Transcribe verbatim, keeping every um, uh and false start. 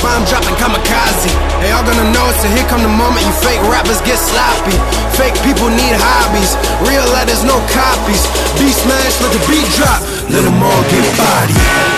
I'm dropping kamikaze. They all gonna know it, so here come the moment you fake rappers get sloppy. Fake people need hobbies, real letters, no copies. Beat smash, let the beat drop, let them all get bodied.